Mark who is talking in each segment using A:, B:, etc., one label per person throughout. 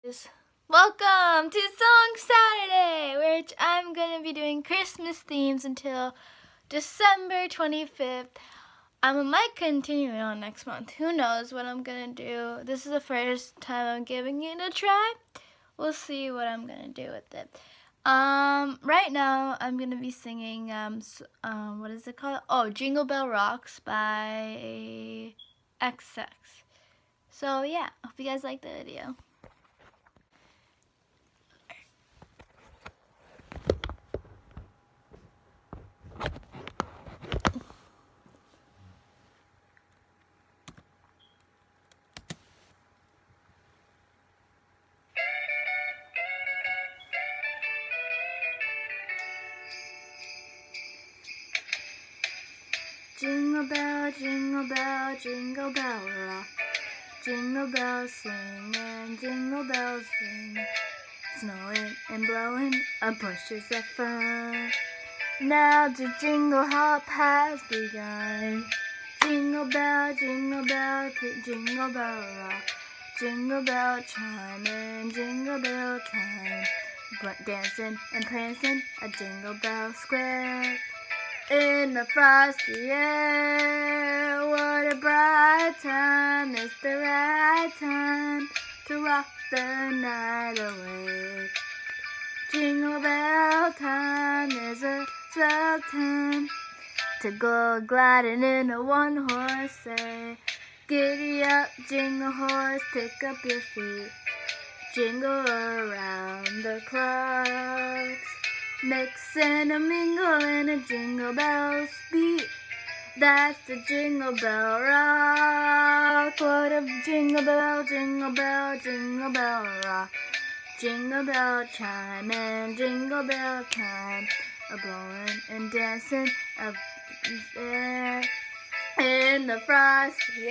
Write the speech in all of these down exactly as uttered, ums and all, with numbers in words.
A: Welcome to Song Saturday, which I'm going to be doing Christmas themes until December twenty-fifth. I might continue it on next month. Who knows what I'm going to do. This is the first time I'm giving it a try. We'll see what I'm going to do with it. Um, right now, I'm going to be singing, um, um, what is it called? Oh, Jingle Bell Rocks by X X. So, yeah, hope you guys like the video. Jingle bell, jingle bell, jingle bell rock. Jingle bells swing and jingle bells ring. Snowing and blowing a bushes of fun. Now the jingle hop has begun. Jingle bell, jingle bell, jingle bell rock. Jingle bell chime and jingle bell time. But dancing and prancing a Jingle Bell Square. In the frosty air, what a bright time, it's the right time to rock the night away. Jingle bell time is a swell time to go gliding in a one-horse sleigh. Giddy up, jingle horse, pick up your feet, jingle around the clocks. Mix and a mingle in a jingle bell beat. That's the Jingle Bell Rock. What a jingle bell, jingle bell, jingle bell rock. Jingle bell chime and jingle bell time. A blowing and dancing up there in the frosty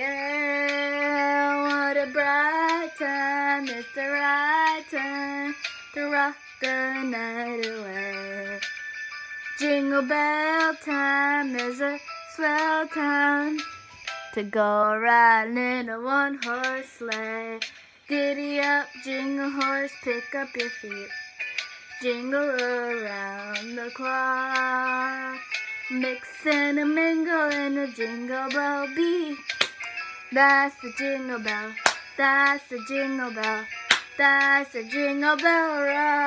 A: air. What a bright time, it's the right time to rock the night away. Jingle bell time is a swell time to go riding in a one-horse sleigh. Giddy up, jingle horse, pick up your feet, jingle around the clock. Mix and a mingle in a jingle bell beat. That's the jingle bell, that's the jingle bell, that's the Jingle Bell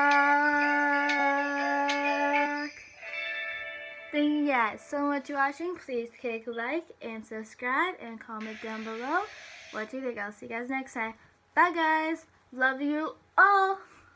A: Rock. Thank you guys so much for watching. Please click like and subscribe and comment down below what you think. I'll see you guys next time. Bye guys. Love you all.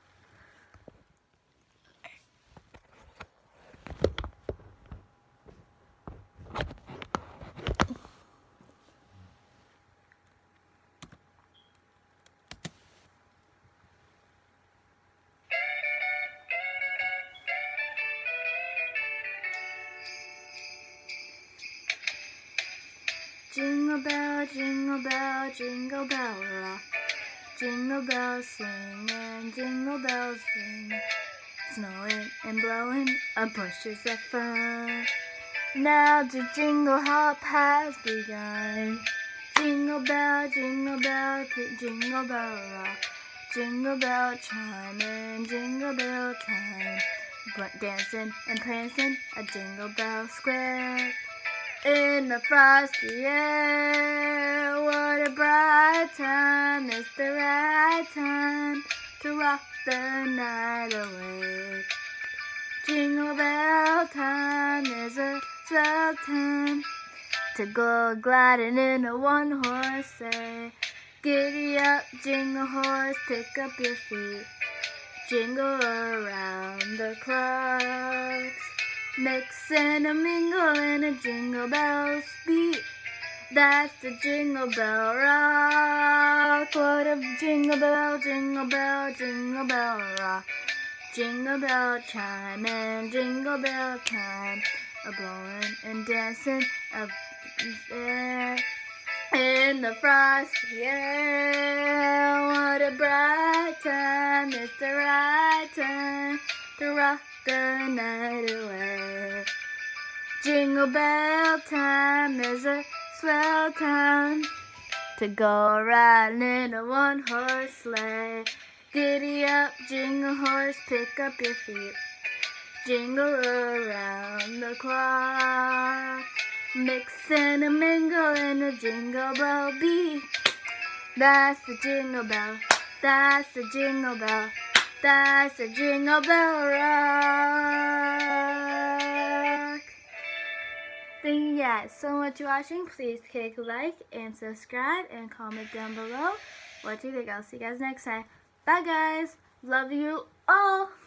A: Jingle bell, jingle bell, jingle bell rock. Jingle bells swing and jingle bells ring. Snowing and blowing a bushes of fun. Now the jingle hop has begun. Jingle bell, jingle bell, jingle bell rock. Jingle bell chime and jingle bell time. But dancing and prancing a Jingle Bell Square. In the frosty air, what a bright time, it's the right time to rock the night away. Jingle bell time is a swell time to go gliding in a one-horse sleigh. Giddy up, jingle horse, pick up your feet, jingle around the clocks. Mix and a mingle in a jingle bell beat. That's the Jingle Bell Rock. What a jingle bell, jingle bell, jingle bell rock. Jingle bell chime and jingle bell time. A blowing and dancing up there in the frosty air. What a bright time, it's the right time to rock the night away. Jingle bell time is a swell time to go riding in a one-horse sleigh. Get Giddy up, jingle horse, pick up your feet. Jingle around the clock. Mix and a mingle in a jingle bell beat. That's the jingle bell. That's the jingle bell. That's the jingle bell rock. Thank you guys so much for watching. Please click like and subscribe and comment down below what you think. I'll see you guys next time. Bye guys. Love you all.